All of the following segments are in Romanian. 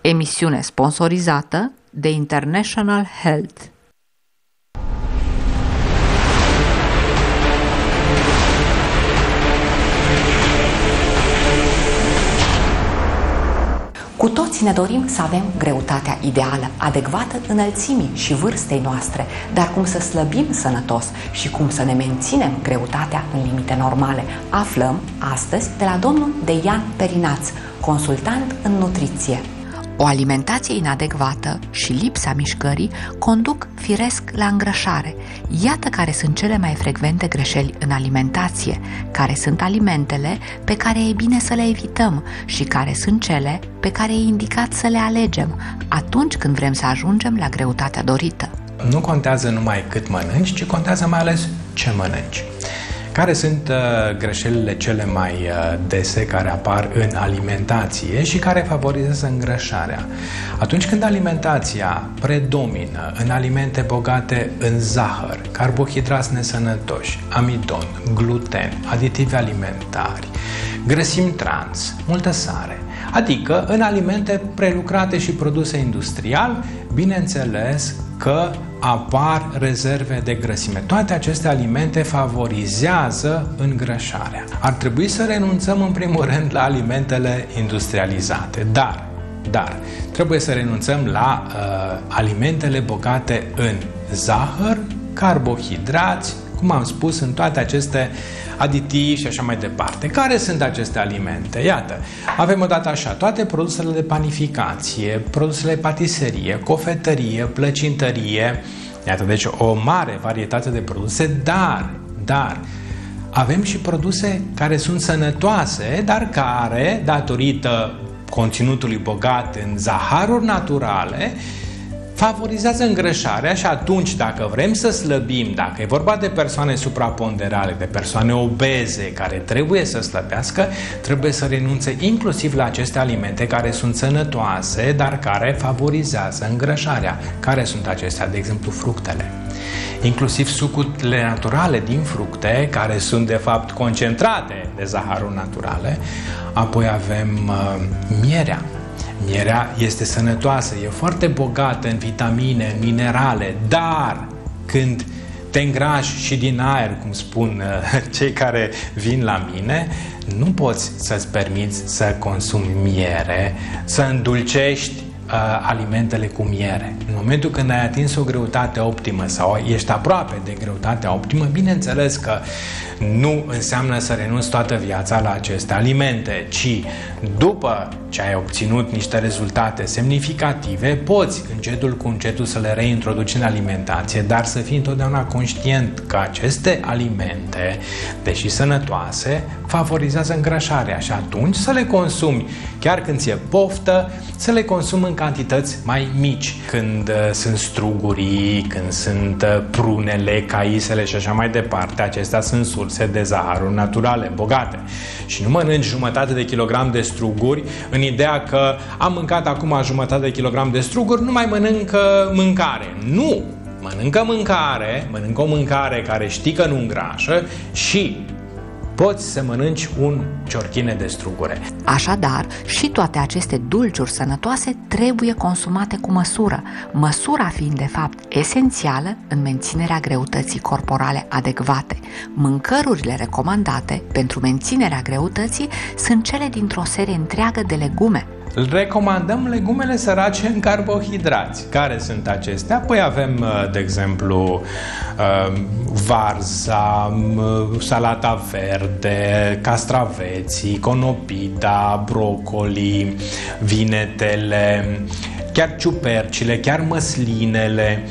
Emisiune sponsorizată de International Health. Cu toți ne dorim să avem greutatea ideală, adecvată înălțimii și vârstei noastre, dar cum să slăbim sănătos și cum să ne menținem greutatea în limite normale, aflăm astăzi de la domnul Deian Perinaț, consultant în nutriție. O alimentație inadecvată și lipsa mișcării conduc firesc la îngrășare. Iată care sunt cele mai frecvente greșeli în alimentație, care sunt alimentele pe care e bine să le evităm și care sunt cele pe care e indicat să le alegem atunci când vrem să ajungem la greutatea dorită. Nu contează numai cât mănânci, ci contează mai ales ce mănânci. Care sunt greșelile cele mai dese care apar în alimentație și care favorizează îngrășarea? Atunci când alimentația predomină în alimente bogate în zahăr, carbohidrați nesănătoși, amidon, gluten, aditivi alimentari, grăsimi trans, multă sare, adică în alimente prelucrate și produse industrial, bineînțeles că apar rezerve de grăsime. Toate aceste alimente favorizează îngrășarea. Ar trebui să renunțăm în primul rând la alimentele industrializate, dar trebuie să renunțăm la alimentele bogate în zahăr, carbohidrați, cum am spus, în toate aceste aditivi și așa mai departe. Care sunt aceste alimente? Iată, avem odată așa, toate produsele de panificație, produsele de patiserie, cofetărie, plăcintărie, iată, deci o mare varietate de produse, dar avem și produse care sunt sănătoase, dar care, datorită conținutului bogat în zaharuri naturale, favorizează îngrășarea și atunci, dacă vrem să slăbim, dacă e vorba de persoane supraponderale, de persoane obeze care trebuie să slăbească, trebuie să renunțe inclusiv la aceste alimente care sunt sănătoase, dar care favorizează îngrășarea. Care sunt acestea? De exemplu, fructele. Inclusiv sucurile naturale din fructe, care sunt de fapt concentrate de zaharuri naturale. Apoi avem mierea. Mierea este sănătoasă, e foarte bogată în vitamine, în minerale, dar când te îngrași și din aer, cum spun cei care vin la mine, nu poți să-ți permiți să consumi miere, să îndulcești alimentele cu miere. În momentul când ai atins o greutate optimă sau ești aproape de greutatea optimă, bineînțeles că nu înseamnă să renunți toată viața la aceste alimente, ci după ce ai obținut niște rezultate semnificative, poți încetul cu încetul să le reintroduci în alimentație, dar să fii întotdeauna conștient că aceste alimente, deși sănătoase, favorizează îngrășarea și atunci să le consumi, chiar când ți-e poftă, să le consumi în cantități mai mici. Când sunt strugurii, când sunt prunele, caisele și așa mai departe, acestea sunt surse de zaharuri naturale, bogate. Și nu mănânci jumătate de kilogram de struguri în ideea că am mâncat acum jumătate de kilogram de struguri, nu mai mănânc mâncare. Nu! Mănâncă o mâncare care știi că nu îngrașă și poți să mănânci un ciorchine de strugure. Așadar, și toate aceste dulciuri sănătoase trebuie consumate cu măsură, măsura fiind de fapt esențială în menținerea greutății corporale adecvate. Mâncărurile recomandate pentru menținerea greutății sunt cele dintr-o serie întreagă de legume. Recomandăm legumele sărace în carbohidrați. Care sunt acestea? Păi avem, de exemplu, varza, salata verde, castraveții, conopida, brocoli, vinetele, chiar ciupercile, chiar măslinele,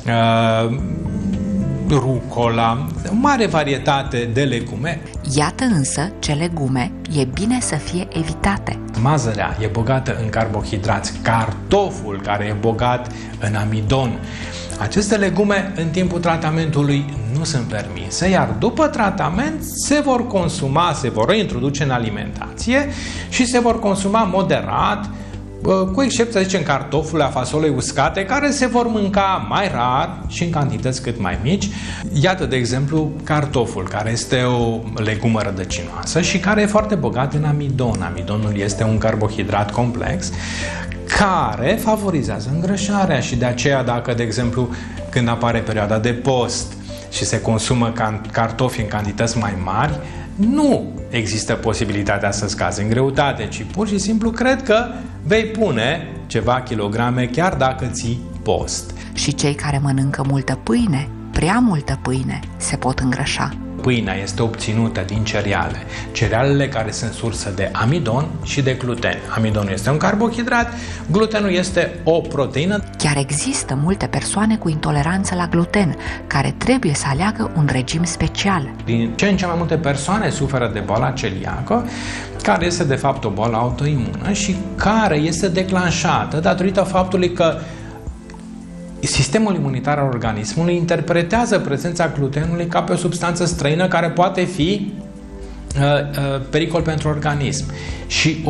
rucola, o mare varietate de legume. Iată însă ce legume e bine să fie evitate. Mazărea e bogată în carbohidrați, cartoful care e bogat în amidon. Aceste legume în timpul tratamentului nu sunt permise, iar după tratament se vor consuma, se vor reintroduce în alimentație și se vor consuma moderat, cu excepția, zicem, cartofului, a fasolei uscate, care se vor mânca mai rar și în cantități cât mai mici. Iată, de exemplu, cartoful, care este o legumă rădăcinoasă și care e foarte bogat în amidon. Amidonul este un carbohidrat complex care favorizează îngrășarea și de aceea dacă, de exemplu, când apare perioada de post și se consumă cartofi în cantități mai mari, nu există posibilitatea să scazi în greutate, ci pur și simplu cred că vei pune ceva kilograme chiar dacă ții post. Și cei care mănâncă multă pâine, prea multă pâine, se pot îngrășa. Pâinea este obținută din cereale. Cerealele care sunt sursă de amidon și de gluten. Amidonul este un carbohidrat, glutenul este o proteină. Chiar există multe persoane cu intoleranță la gluten, care trebuie să aleagă un regim special. Din ce în ce mai multe persoane suferă de boala celiacă, care este de fapt o boală autoimună și care este declanșată datorită faptului că sistemul imunitar al organismului interpretează prezența glutenului ca pe o substanță străină care poate fi pericol pentru organism. Și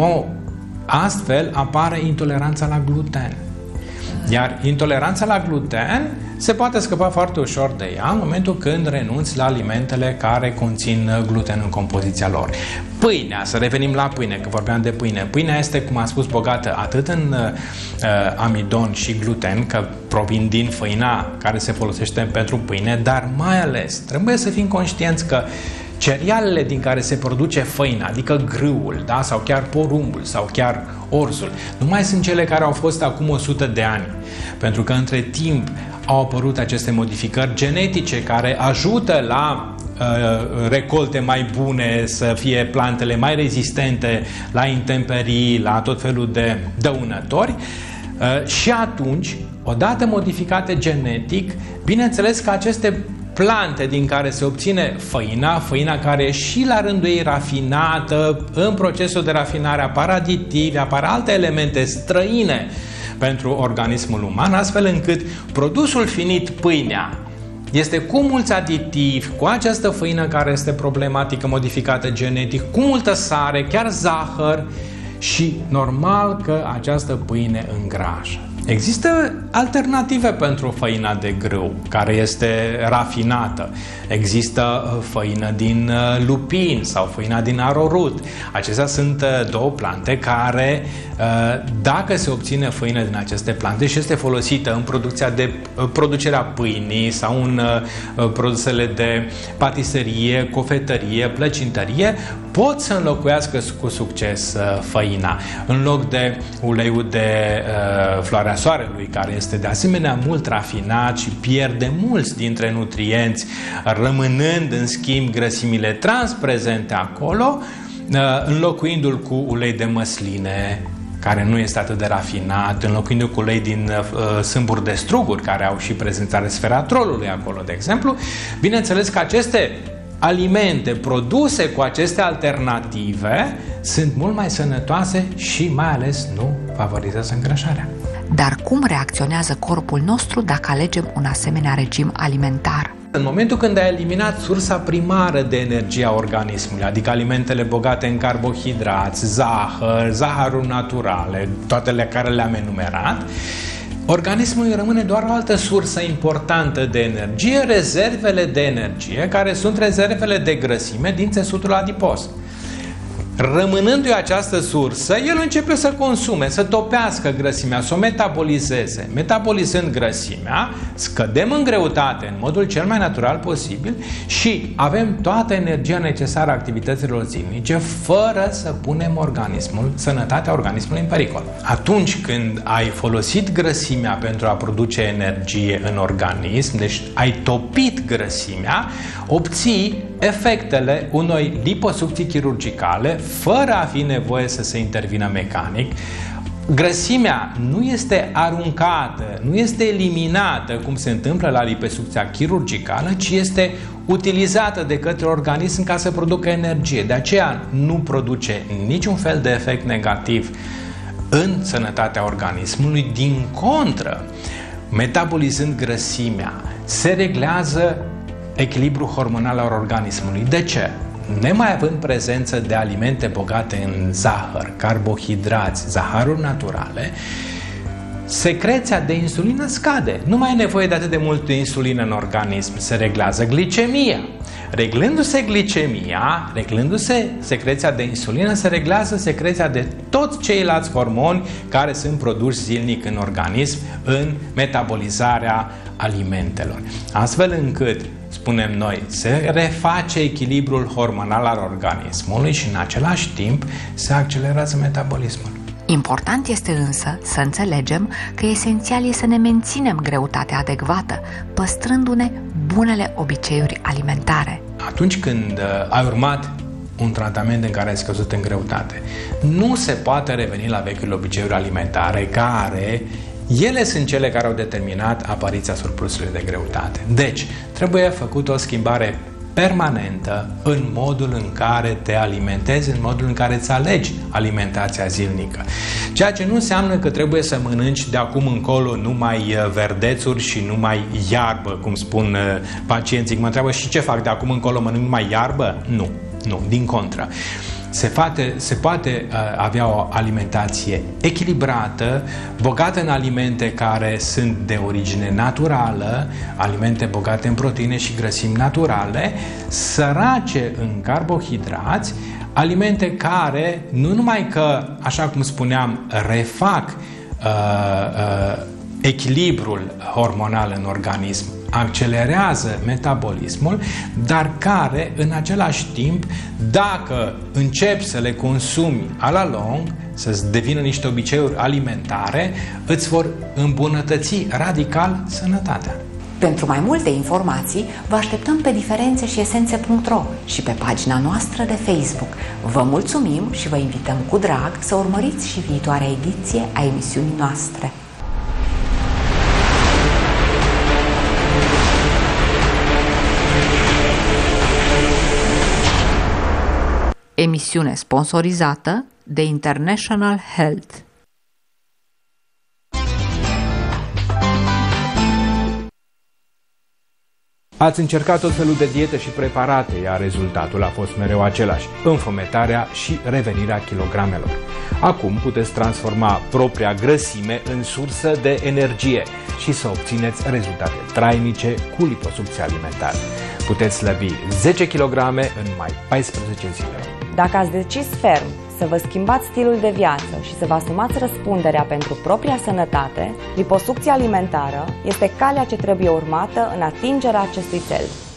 astfel apare intoleranța la gluten. Iar intoleranța la gluten se poate scăpa foarte ușor de ea în momentul când renunți la alimentele care conțin gluten în compoziția lor. Pâinea, să revenim la pâine, că vorbeam de pâine. Pâinea este, cum am spus, bogată atât în amidon și gluten, că provin din făina care se folosește pentru pâine, dar mai ales trebuie să fim conștienți că cerealele din care se produce făina, adică grâul, da? Sau chiar porumbul, sau chiar orzul, nu mai sunt cele care au fost acum 100 de ani. Pentru că între timp au apărut aceste modificări genetice care ajută la recolte mai bune, să fie plantele mai rezistente la intemperii, la tot felul de dăunători. Și atunci, odată modificate genetic, bineînțeles că aceste plante din care se obține făina care e și la rândul ei rafinată, în procesul de rafinare apar aditivi, apar alte elemente străine pentru organismul uman, astfel încât produsul finit, pâinea, este cu mulți aditivi, cu această făină care este problematică, modificată genetic, cu multă sare, chiar zahăr și normal că această pâine îngrașă. Există alternative pentru făina de grâu, care este rafinată. Există făină din lupin sau făina din arorut. Acestea sunt două plante care, dacă se obține făină din aceste plante și este folosită în producerea pâinii sau în produsele de patiserie, cofetărie, plăcintărie, pot să înlocuiască cu succes făina. În loc de uleiul de floarea soarelui, care este de asemenea mult rafinat și pierde mulți dintre nutrienți, rămânând în schimb grăsimile trans prezente acolo, înlocuindu-l cu ulei de măsline, care nu este atât de rafinat, înlocuindu-l cu ulei din sâmburi de struguri, care au și prezența resveratrolului acolo, de exemplu. Bineînțeles că aceste alimente produse cu aceste alternative sunt mult mai sănătoase și mai ales nu favorizează îngrășarea. Dar cum reacționează corpul nostru dacă alegem un asemenea regim alimentar? În momentul când ai eliminat sursa primară de energie a organismului, adică alimentele bogate în carbohidrați, zahăruri naturale, toate care le-am enumerat, organismului rămâne doar o altă sursă importantă de energie, rezervele de energie, care sunt rezervele de grăsime din țesutul adipos. Rămânându-i această sursă, el începe să consume, să topească grăsimea, să o metabolizeze. Metabolizând grăsimea, scădem în greutate în modul cel mai natural posibil și avem toată energia necesară activităților zilnice fără să punem sănătatea organismului în pericol. Atunci când ai folosit grăsimea pentru a produce energie în organism, deci ai topit grăsimea, obții efectele unei liposucții chirurgicale fără a fi nevoie să se intervină mecanic. Grăsimea nu este aruncată, nu este eliminată cum se întâmplă la liposucția chirurgicală, ci este utilizată de către organism ca să producă energie. De aceea nu produce niciun fel de efect negativ în sănătatea organismului. Din contră, metabolizând grăsimea, se reglează echilibrul hormonal al organismului. De ce? Nemai având prezență de alimente bogate în zahăr, carbohidrați, zahăruri naturale, secreția de insulină scade. Nu mai e nevoie de atât de multă insulină în organism. Se reglează glicemia. reglându-se glicemia, reglându-se secreția de insulină, se reglează secreția de toți ceilalți hormoni care sunt produși zilnic în organism, în metabolizarea alimentelor. Astfel încât, spunem noi, se reface echilibrul hormonal al organismului și în același timp se accelerează metabolismul. Important este însă să înțelegem că esențial este să ne menținem greutatea adecvată, păstrându-ne bunele obiceiuri alimentare. Atunci când ai urmat un tratament în care ai scăzut în greutate, nu se poate reveni la vechiul obiceiuri alimentare care ele sunt cele care au determinat apariția surplusului de greutate. Deci, trebuie făcut o schimbare permanentă în modul în care te alimentezi, în modul în care îți alegi alimentația zilnică. Ceea ce nu înseamnă că trebuie să mănânci de acum încolo numai verdețuri și numai iarbă, cum spun pacienții. Mă întreabă, și ce fac de acum încolo, mănânc numai iarbă? Nu, din contră. Se poate avea o alimentație echilibrată, bogată în alimente care sunt de origine naturală, alimente bogate în proteine și grăsimi naturale, sărace în carbohidrați, alimente care nu numai că, așa cum spuneam, refac echilibrul hormonal în organism, accelerează metabolismul, dar care, în același timp, dacă începi să le consumi a la lung, să-ți devină niște obiceiuri alimentare, îți vor îmbunătăți radical sănătatea. Pentru mai multe informații, vă așteptăm pe diferențe-și-esențe.ro și pe pagina noastră de Facebook. Vă mulțumim și vă invităm cu drag să urmăriți și viitoarea ediție a emisiunii noastre. Emisiune sponsorizată de International Health. Ați încercat tot felul de diete și preparate, iar rezultatul a fost mereu același: înfometarea și revenirea kilogramelor. Acum puteți transforma propria grăsime în sursă de energie și să obțineți rezultate trainice cu liposucție alimentară. Puteți slăbi 10 kg în mai 14 zile. Dacă ați decis ferm să vă schimbați stilul de viață și să vă asumați răspunderea pentru propria sănătate, liposucția alimentară este calea ce trebuie urmată în atingerea acestui cel.